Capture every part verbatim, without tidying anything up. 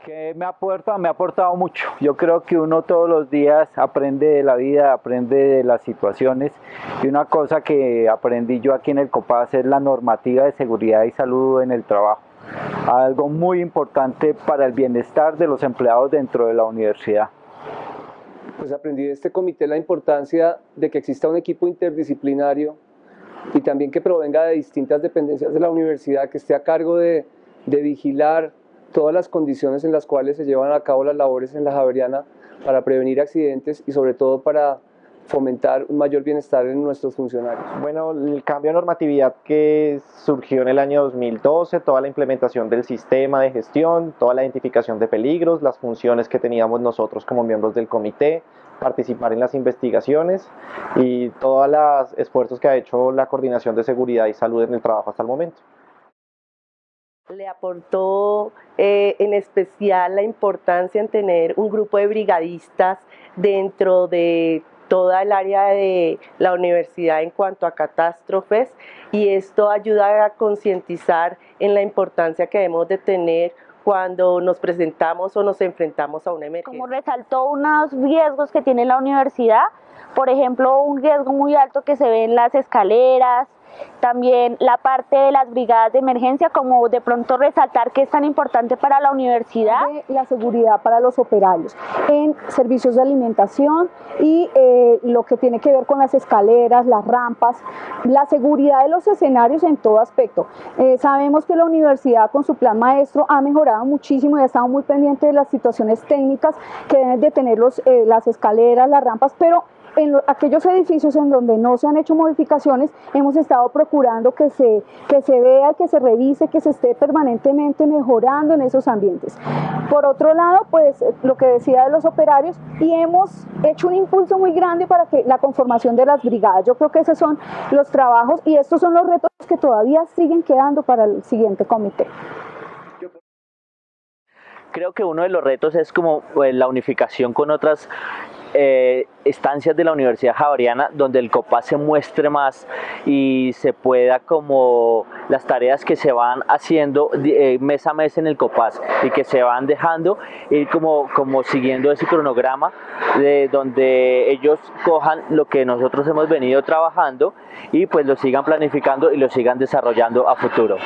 ¿Qué me aporta? Me ha aportado mucho. Yo creo que uno todos los días aprende de la vida, aprende de las situaciones, y una cosa que aprendí yo aquí en el COPAS es la normativa de seguridad y salud en el trabajo. Algo muy importante para el bienestar de los empleados dentro de la universidad. Pues aprendí de este comité la importancia de que exista un equipo interdisciplinario y también que provenga de distintas dependencias de la universidad, que esté a cargo de, de vigilar todas las condiciones en las cuales se llevan a cabo las labores en la Javeriana para prevenir accidentes y sobre todo para fomentar un mayor bienestar en nuestros funcionarios. Bueno, el cambio de normatividad que surgió en el año dos mil doce, toda la implementación del sistema de gestión, toda la identificación de peligros, las funciones que teníamos nosotros como miembros del comité, participar en las investigaciones y todos los esfuerzos que ha hecho la Coordinación de Seguridad y Salud en el trabajo hasta el momento. Le aportó eh, en especial la importancia en tener un grupo de brigadistas dentro de toda el área de la universidad en cuanto a catástrofes, y esto ayuda a concientizar en la importancia que debemos de tener cuando nos presentamos o nos enfrentamos a una emergencia. Como resaltó unos riesgos que tiene la universidad, por ejemplo, un riesgo muy alto que se ve en las escaleras, también la parte de las brigadas de emergencia, como de pronto resaltar que es tan importante para la universidad. La seguridad para los operarios en servicios de alimentación y eh, lo que tiene que ver con las escaleras, las rampas, la seguridad de los escenarios en todo aspecto. Eh, sabemos que la universidad con su plan maestro ha mejorado muchísimo y ha estado muy pendiente de las situaciones técnicas que deben de tener los, eh, las escaleras, las rampas, pero en lo, aquellos edificios en donde no se han hecho modificaciones, hemos estado procurando que se, que se vea, que se revise, que se esté permanentemente mejorando en esos ambientes. Por otro lado, pues lo que decía de los operarios, y hemos hecho un impulso muy grande para que la conformación de las brigadas. Yo creo que esos son los trabajos y estos son los retos que todavía siguen quedando para el siguiente comité. Creo que uno de los retos es como pues, la unificación con otras Eh, estancias de la Universidad Javeriana, donde el COPAS se muestre más y se pueda como las tareas que se van haciendo eh, mes a mes en el COPAS y que se van dejando ir como, como siguiendo ese cronograma de donde ellos cojan lo que nosotros hemos venido trabajando y pues lo sigan planificando y lo sigan desarrollando a futuro.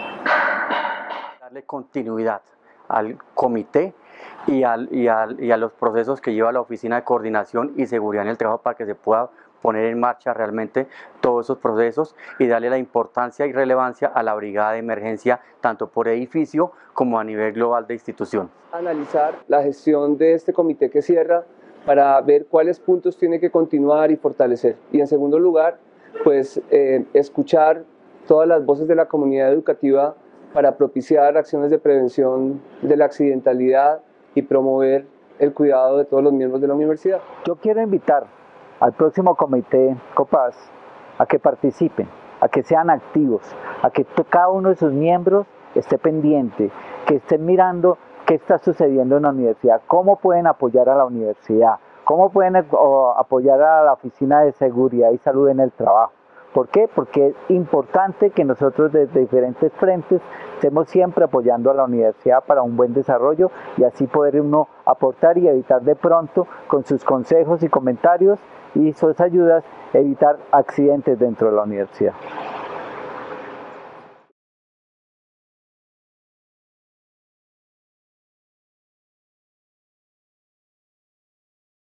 Darle continuidad al comité Y, al, y, al, y a los procesos que lleva la Oficina de Coordinación y Seguridad en el Trabajo para que se pueda poner en marcha realmente todos esos procesos y darle la importancia y relevancia a la brigada de emergencia tanto por edificio como a nivel global de institución. Analizar la gestión de este comité que cierra para ver cuáles puntos tiene que continuar y fortalecer. Y en segundo lugar, pues eh, escuchar todas las voces de la comunidad educativa para propiciar acciones de prevención de la accidentalidad y promover el cuidado de todos los miembros de la universidad. Yo quiero invitar al próximo comité COPAS a que participen, a que sean activos, a que cada uno de sus miembros esté pendiente, que estén mirando qué está sucediendo en la universidad, cómo pueden apoyar a la universidad, cómo pueden apoyar a la Oficina de Seguridad y Salud en el trabajo. ¿Por qué? Porque es importante que nosotros desde diferentes frentes estemos siempre apoyando a la universidad para un buen desarrollo y así poder uno aportar y evitar de pronto con sus consejos y comentarios y sus ayudas evitar accidentes dentro de la universidad.